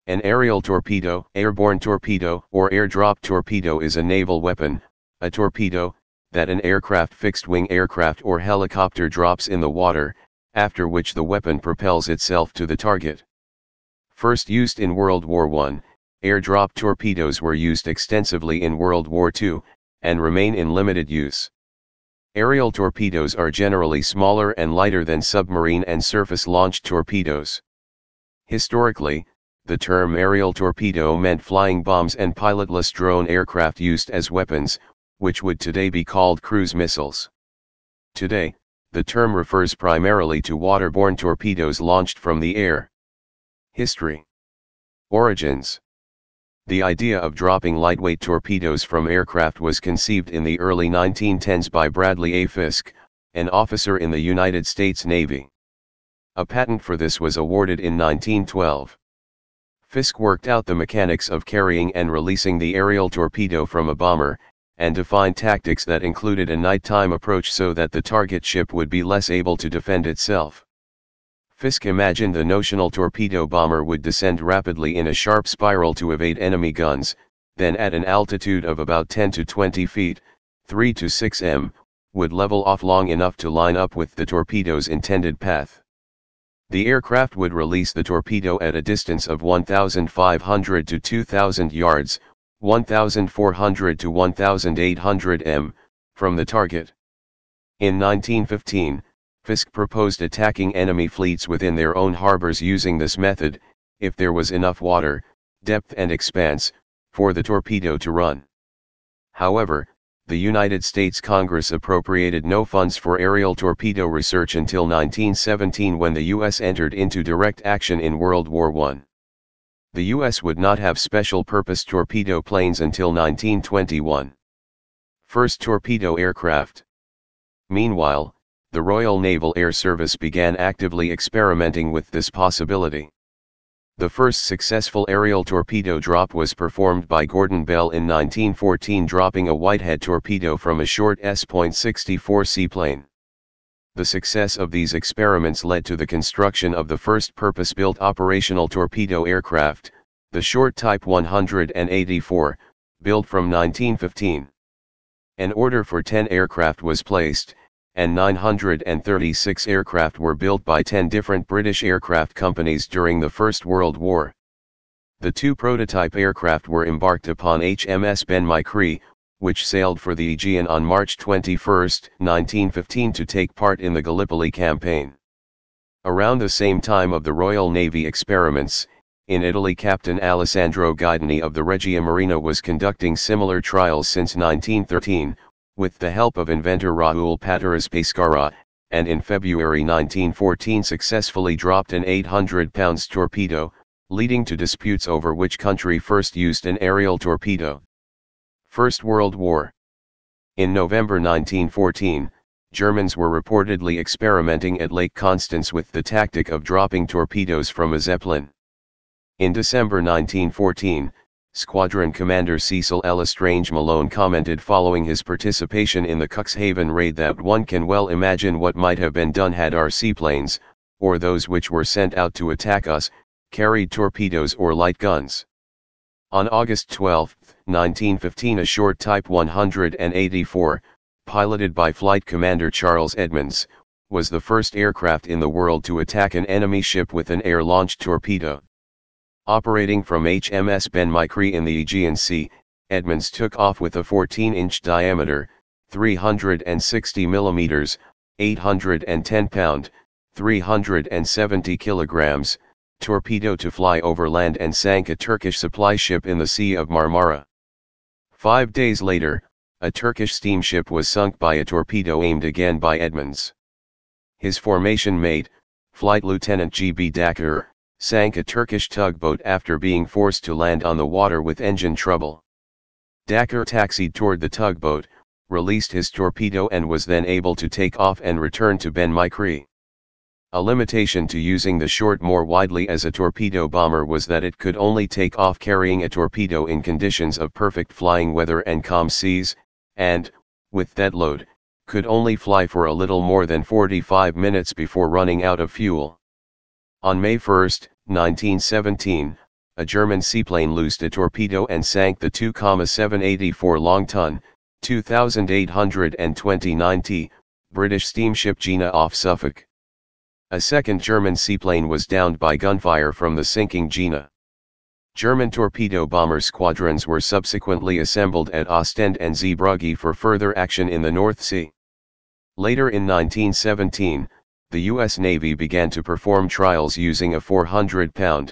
An aerial torpedo, airborne torpedo, or airdrop torpedo is a naval weapon, a torpedo, that an aircraft fixed-wing aircraft or helicopter drops in the water, after which the weapon propels itself to the target. First used in World War I, airdrop torpedoes were used extensively in World War II, and remain in limited use. Aerial torpedoes are generally smaller and lighter than submarine and surface-launched torpedoes. Historically, the term aerial torpedo meant flying bombs and pilotless drone aircraft used as weapons, which would today be called cruise missiles. Today, the term refers primarily to waterborne torpedoes launched from the air. History. Origins. The idea of dropping lightweight torpedoes from aircraft was conceived in the early 1910s by Bradley A. Fiske, an officer in the United States Navy. A patent for this was awarded in 1912. Fiske worked out the mechanics of carrying and releasing the aerial torpedo from a bomber, and defined tactics that included a nighttime approach so that the target ship would be less able to defend itself. Fiske imagined the notional torpedo bomber would descend rapidly in a sharp spiral to evade enemy guns, then at an altitude of about 10 to 20 feet, 3 to 6 m, would level off long enough to line up with the torpedo's intended path. The aircraft would release the torpedo at a distance of 1,500 to 2,000 yards, 1,400 to 1,800 m, from the target. In 1915, Fiske proposed attacking enemy fleets within their own harbors using this method, if there was enough water, depth and expanse, for the torpedo to run. However, the United States Congress appropriated no funds for aerial torpedo research until 1917 when the U.S. entered into direct action in World War I. The U.S. would not have special-purpose torpedo planes until 1921. First torpedo aircraft. Meanwhile, the Royal Naval Air Service began actively experimenting with this possibility. The first successful aerial torpedo drop was performed by Gordon Bell in 1914, dropping a Whitehead torpedo from a short S.64 seaplane. The success of these experiments led to the construction of the first purpose-built operational torpedo aircraft, the short Type 184, built from 1915. An order for 10 aircraft was placed, and 936 aircraft were built by 10 different British aircraft companies during the First World War. The two prototype aircraft were embarked upon HMS Ben Micree, which sailed for the Aegean on March 21, 1915 to take part in the Gallipoli campaign. Around the same time of the Royal Navy experiments, in Italy Captain Alessandro Guidini of the Regia Marina was conducting similar trials since 1913, with the help of inventor Raoul Pateras Pescara, and in February 1914 successfully dropped an 800-pound torpedo, leading to disputes over which country first used an aerial torpedo. First World War. In November 1914, Germans were reportedly experimenting at Lake Constance with the tactic of dropping torpedoes from a zeppelin. In December 1914, Squadron Commander Cecil L. Estrange Malone commented following his participation in the Cuxhaven raid that one can well imagine what might have been done had our seaplanes, or those which were sent out to attack us, carried torpedoes or light guns. On August 12, 1915, a short Type 184, piloted by Flight Commander Charles Edmonds, was the first aircraft in the world to attack an enemy ship with an air-launched torpedo. Operating from HMS Ben Micree in the Aegean Sea, Edmonds took off with a 14-inch diameter, 360 mm, 810-pound, 370 kilograms, torpedo to fly over land and sank a Turkish supply ship in the Sea of Marmara. 5 days later, a Turkish steamship was sunk by a torpedo aimed again by Edmonds. His formation mate, Flight Lieutenant G.B. Dakar, sank a Turkish tugboat after being forced to land on the water with engine trouble. Dakar taxied toward the tugboat, released his torpedo and was then able to take off and return to Ben Micree. A limitation to using the short more widely as a torpedo bomber was that it could only take off carrying a torpedo in conditions of perfect flying weather and calm seas, and, with that load, could only fly for a little more than 45 minutes before running out of fuel. On May 1, 1917, a German seaplane loosed a torpedo and sank the 2,784 long ton, 2,829 t, British steamship Gina off Suffolk. A second German seaplane was downed by gunfire from the sinking Gina. German torpedo bomber squadrons were subsequently assembled at Ostend and Zeebrugge for further action in the North Sea. Later in 1917, the U.S. Navy began to perform trials using a 400-pound,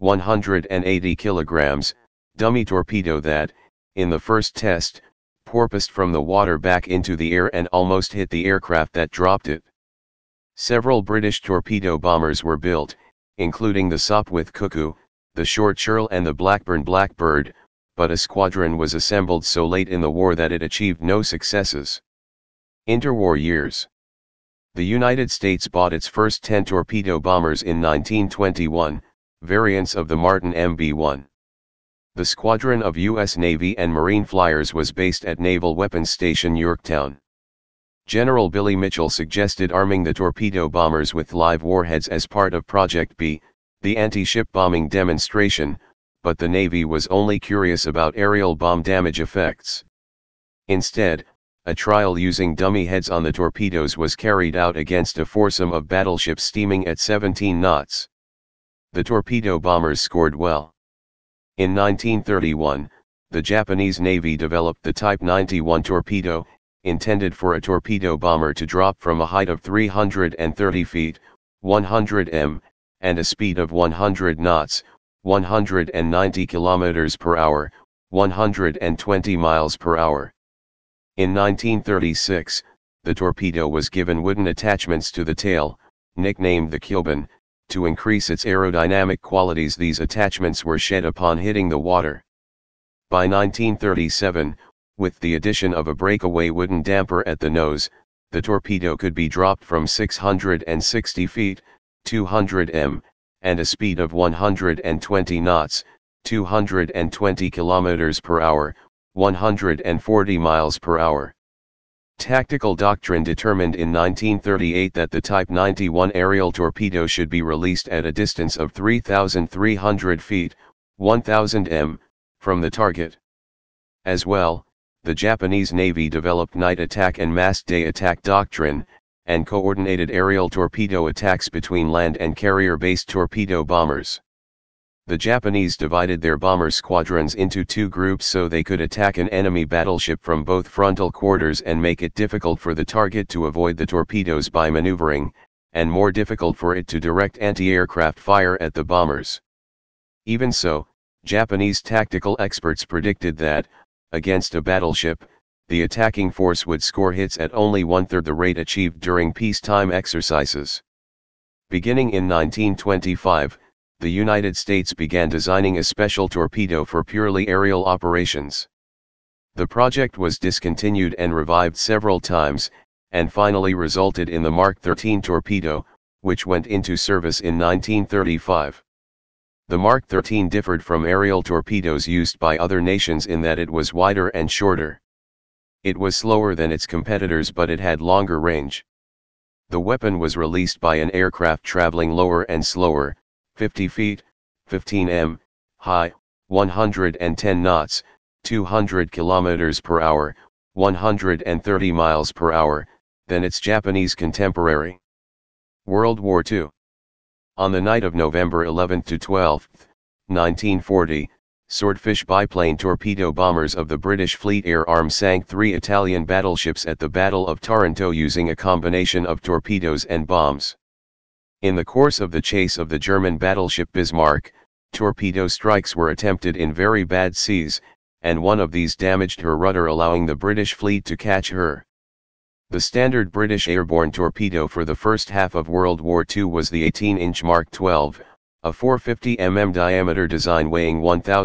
180 kilograms, dummy torpedo that, in the first test, porpoised from the water back into the air and almost hit the aircraft that dropped it. Several British torpedo bombers were built, including the Sopwith Cuckoo, the Short Shirl and the Blackburn Blackbird, but a squadron was assembled so late in the war that it achieved no successes. Interwar years. The United States bought its first 10 torpedo bombers in 1921, variants of the Martin MB-1. The squadron of U.S. Navy and Marine flyers was based at Naval Weapons Station Yorktown. General Billy Mitchell suggested arming the torpedo bombers with live warheads as part of Project B, the anti-ship bombing demonstration, but the Navy was only curious about aerial bomb damage effects. Instead, a trial using dummy heads on the torpedoes was carried out against a foursome of battleships steaming at 17 knots. The torpedo bombers scored well. In 1931, the Japanese Navy developed the Type 91 torpedo, intended for a torpedo bomber to drop from a height of 330 feet, 100 m, and a speed of 100 knots, 190 kilometers per hour, 120 miles per hour. In 1936, the torpedo was given wooden attachments to the tail, nicknamed the keelbin. To increase its aerodynamic qualities, these attachments were shed upon hitting the water. By 1937, with the addition of a breakaway wooden damper at the nose, the torpedo could be dropped from 660 feet, 200 m, and a speed of 120 knots, 220 kilometers per hour, 140 miles per hour. Tactical doctrine determined in 1938 that the Type 91 aerial torpedo should be released at a distance of 3,300 feet, 1,000 m, from the target. As well, the Japanese Navy developed night attack and masked day attack doctrine, and coordinated aerial torpedo attacks between land and carrier-based torpedo bombers. The Japanese divided their bomber squadrons into two groups so they could attack an enemy battleship from both frontal quarters and make it difficult for the target to avoid the torpedoes by maneuvering, and more difficult for it to direct anti-aircraft fire at the bombers. Even so, Japanese tactical experts predicted that, against a battleship, the attacking force would score hits at only one-third the rate achieved during peacetime exercises. Beginning in 1925, the United States began designing a special torpedo for purely aerial operations. The project was discontinued and revived several times, and finally resulted in the Mark 13 torpedo, which went into service in 1935. The Mark 13 differed from aerial torpedoes used by other nations in that it was wider and shorter. It was slower than its competitors, but it had longer range. The weapon was released by an aircraft traveling lower and slower, 50 feet, 15 m, high, 110 knots, 200 kilometers per hour, 130 miles per hour, than its Japanese contemporary. World War II. On the night of November 11 to 12, 1940, Swordfish biplane torpedo bombers of the British Fleet Air Arm sank 3 Italian battleships at the Battle of Taranto using a combination of torpedoes and bombs. In the course of the chase of the German battleship Bismarck, torpedo strikes were attempted in very bad seas, and one of these damaged her rudder, allowing the British fleet to catch her. The standard British airborne torpedo for the first half of World War II was the 18-inch Mark 12, a 450 mm diameter design weighing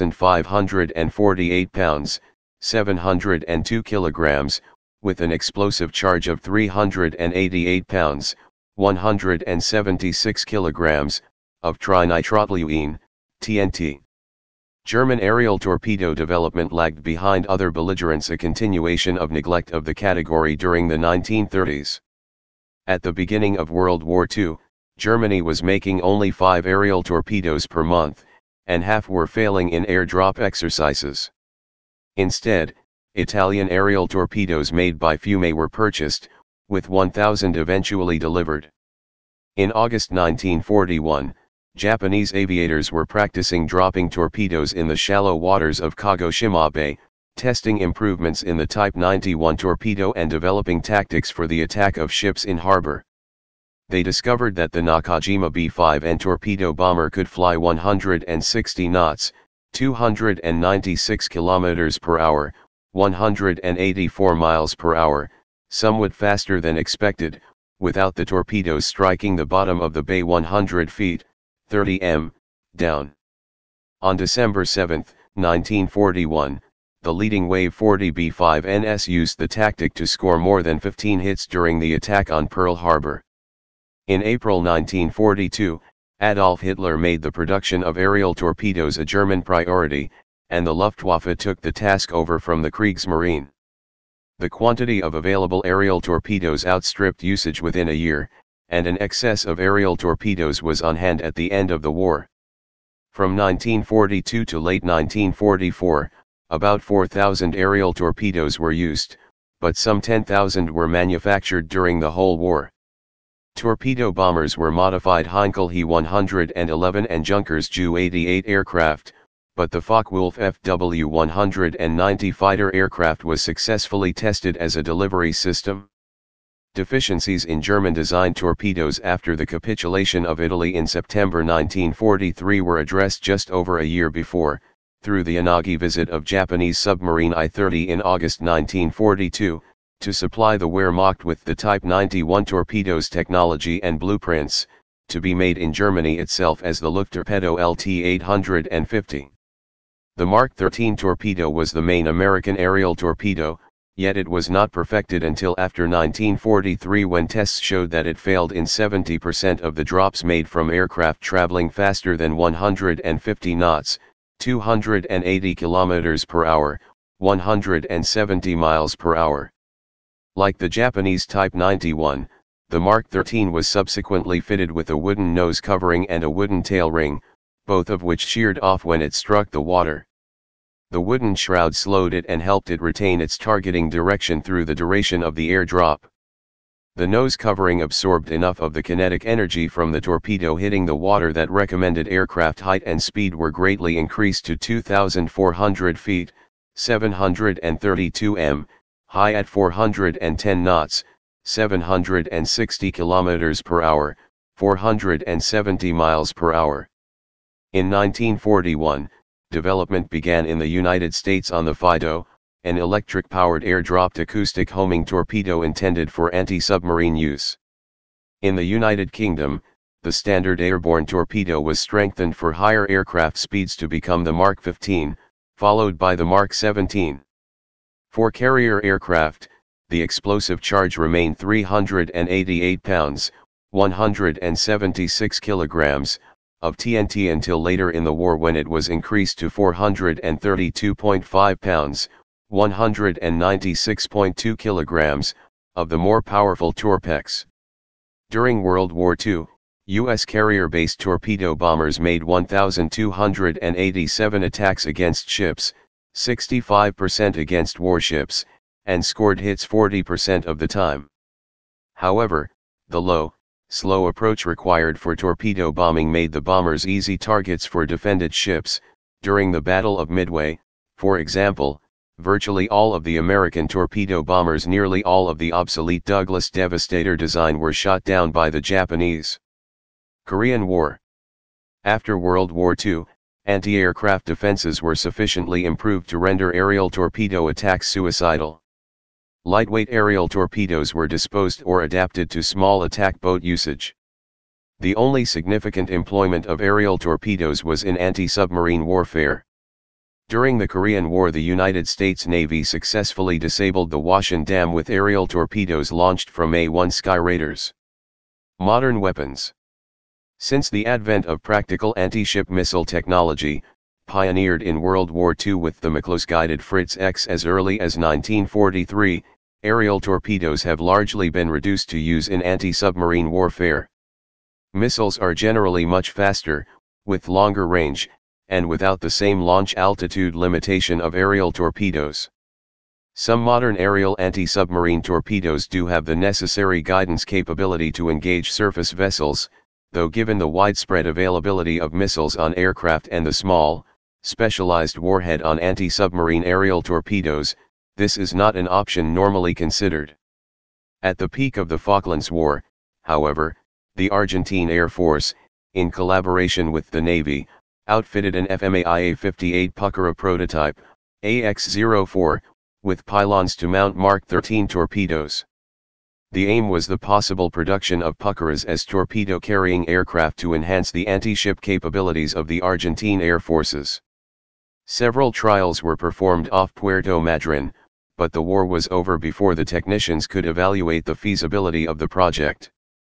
1,548 pounds, 702 kilograms, with an explosive charge of 388 pounds, 176 kilograms, of trinitrotoluene, TNT. German aerial torpedo development lagged behind other belligerents, a continuation of neglect of the category during the 1930s. At the beginning of World War II, Germany was making only 5 aerial torpedoes per month, and half were failing in airdrop exercises. Instead, Italian aerial torpedoes made by Fiume were purchased, with 1,000 eventually delivered. In August 1941, Japanese aviators were practicing dropping torpedoes in the shallow waters of Kagoshima Bay, testing improvements in the Type 91 torpedo and developing tactics for the attack of ships in harbor. They discovered that the Nakajima B-5N torpedo bomber could fly 160 knots, 296 km per hour, 184 miles per hour, somewhat faster than expected, without the torpedoes striking the bottom of the bay 100 feet, 30 m, down. On December 7, 1941, the leading Wave 40 B-5NS used the tactic to score more than 15 hits during the attack on Pearl Harbor. In April 1942, Adolf Hitler made the production of aerial torpedoes a German priority, and the Luftwaffe took the task over from the Kriegsmarine. The quantity of available aerial torpedoes outstripped usage within a year, and an excess of aerial torpedoes was on hand at the end of the war. From 1942 to late 1944, about 4,000 aerial torpedoes were used, but some 10,000 were manufactured during the whole war. Torpedo bombers were modified Heinkel He-111 and Junkers Ju-88 aircraft, but the Focke-Wulf FW-190 fighter aircraft was successfully tested as a delivery system. Deficiencies in German-designed torpedoes after the capitulation of Italy in September 1943 were addressed just over a year before, through the Inagi visit of Japanese submarine I-30 in August 1942, to supply the Wehrmacht with the Type 91 torpedoes technology and blueprints, to be made in Germany itself as the Lufttorpedo LT-850. The Mark 13 torpedo was the main American aerial torpedo, yet it was not perfected until after 1943 when tests showed that it failed in 70% of the drops made from aircraft traveling faster than 150 knots, 280 km per hour, 170 miles per hour. Like the Japanese Type 91, the Mark 13 was subsequently fitted with a wooden nose covering and a wooden tail ring, both of which sheared off when it struck the water. The wooden shroud slowed it and helped it retain its targeting direction through the duration of the air drop. The nose covering absorbed enough of the kinetic energy from the torpedo hitting the water that recommended aircraft height and speed were greatly increased to 2,400 feet, 732 m, high at 410 knots, 760 km per hour, 470 miles per hour. In 1941, development began in the United States on the Fido, an electric-powered air-dropped acoustic homing torpedo intended for anti-submarine use. In the United Kingdom, the standard airborne torpedo was strengthened for higher aircraft speeds to become the Mark 15, followed by the Mark 17. For carrier aircraft, the explosive charge remained 388 pounds, 176 kilograms, of TNT until later in the war when it was increased to 432.5 pounds, 196.2 kilograms, of the more powerful Torpex. During World War II, U.S. carrier-based torpedo bombers made 1,287 attacks against ships, 65% against warships, and scored hits 40% of the time. However, the slow approach required for torpedo bombing made the bombers easy targets for defended ships. During the Battle of Midway, for example, virtually all of the American torpedo bombers, nearly all of the obsolete Douglas Devastator design, were shot down by the Japanese. Korean War. After World War II, anti-aircraft defenses were sufficiently improved to render aerial torpedo attacks suicidal. Lightweight aerial torpedoes were disposed or adapted to small attack boat usage. The only significant employment of aerial torpedoes was in anti-submarine warfare. During the Korean War, the United States Navy successfully disabled the Washin Dam with aerial torpedoes launched from A-1 Sky Raiders. Modern weapons. Since the advent of practical anti-ship missile technology, pioneered in World War II with the McClose-guided Fritz X as early as 1943, aerial torpedoes have largely been reduced to use in anti-submarine warfare. Missiles are generally much faster, with longer range, and without the same launch altitude limitation of aerial torpedoes. Some modern aerial anti-submarine torpedoes do have the necessary guidance capability to engage surface vessels, though given the widespread availability of missiles on aircraft and the small, specialized warhead on anti-submarine aerial torpedoes, this is not an option normally considered. At the peak of the Falklands War, however, the Argentine Air Force, in collaboration with the Navy, outfitted an FMAIA-58 Puckera prototype, AX-04, with pylons to mount Mark 13 torpedoes. The aim was the possible production of Puckeras as torpedo-carrying aircraft to enhance the anti-ship capabilities of the Argentine Air Forces. Several trials were performed off Puerto Madryn, but the war was over before the technicians could evaluate the feasibility of the project.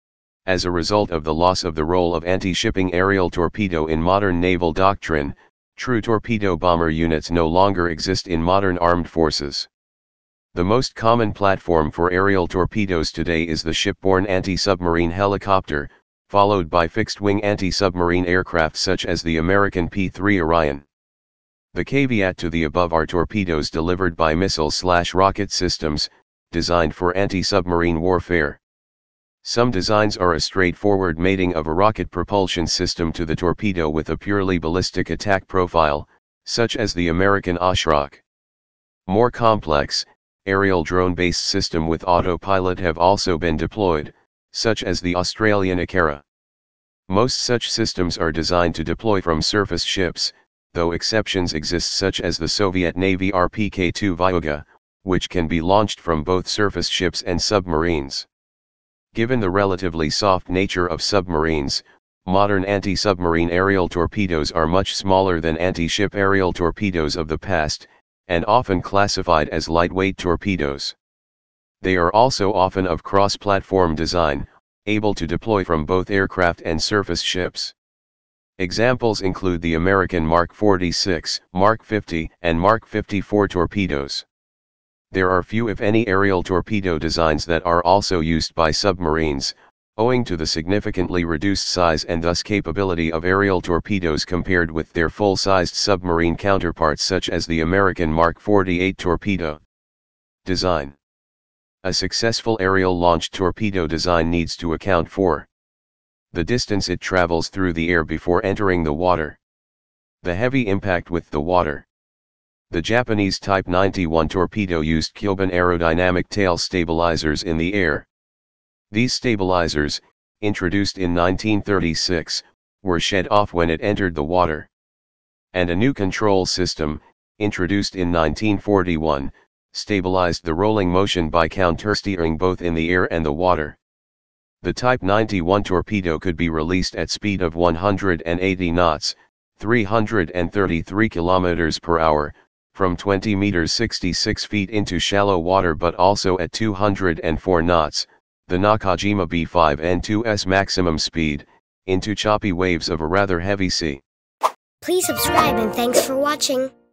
As a result of the loss of the role of anti-shipping aerial torpedo in modern naval doctrine, true torpedo bomber units no longer exist in modern armed forces. The most common platform for aerial torpedoes today is the shipborne anti-submarine helicopter, followed by fixed-wing anti-submarine aircraft such as the American P-3 Orion. The caveat to the above are torpedoes delivered by missile/rocket systems, designed for anti-submarine warfare. Some designs are a straightforward mating of a rocket propulsion system to the torpedo with a purely ballistic attack profile, such as the American Oshrock. More complex, aerial drone-based system with autopilot have also been deployed, such as the Australian Akara. Most such systems are designed to deploy from surface ships, though exceptions exist such as the Soviet Navy RPK-2 Vyuga, which can be launched from both surface ships and submarines. Given the relatively soft nature of submarines, modern anti-submarine aerial torpedoes are much smaller than anti-ship aerial torpedoes of the past, and often classified as lightweight torpedoes. They are also often of cross-platform design, able to deploy from both aircraft and surface ships. Examples include the American Mark 46, Mark 50, and Mark 54 torpedoes. There are few if any aerial torpedo designs that are also used by submarines, owing to the significantly reduced size and thus capability of aerial torpedoes compared with their full-sized submarine counterparts such as the American Mark 48 torpedo. Design. A successful aerial-launched torpedo design needs to account for the distance it travels through the air before entering the water, the heavy impact with the water. The Japanese Type 91 torpedo used Kyoben aerodynamic tail stabilizers in the air. These stabilizers, introduced in 1936, were shed off when it entered the water. And a new control system, introduced in 1941, stabilized the rolling motion by countersteering both in the air and the water. The Type 91 torpedo could be released at speed of 180 knots, 333 km per hour, from 20 meters 66 feet into shallow water, but also at 204 knots, the Nakajima B5N2's maximum speed, into choppy waves of a rather heavy sea. Please subscribe and thanks for watching.